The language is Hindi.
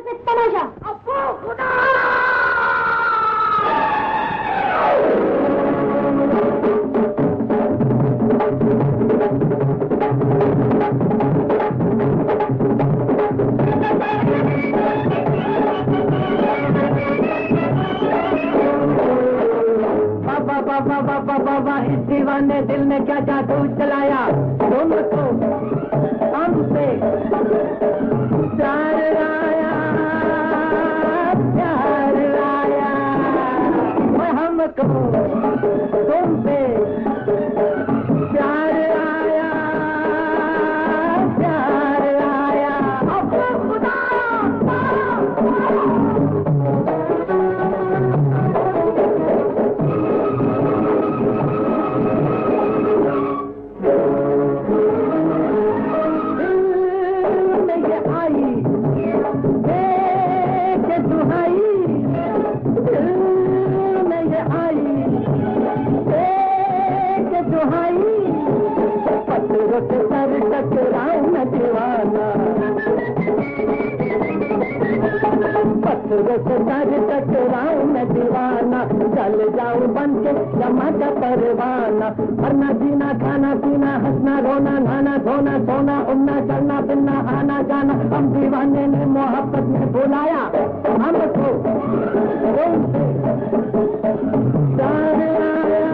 पे तमाशा। बाबा इस दीवाने दिल में क्या जादू चलाया, तुमको हमसे प्यार आया, प्यार आया, हमको तुमसे प्यार आया, प्यार आया। अब खुदा सर टकराऊं मैं दीवाना, पत्थरों से सर टकराऊं मैं दीवाना, चल जाऊं बन के जमा का परवाना, मरना जीना खाना पीना हंसना रोना नहाना धोना सोना उड़ना चलना फिरना आना जाना, हम दीवाने ने मोहब्बत में बुलाया हमको, प्यार आया,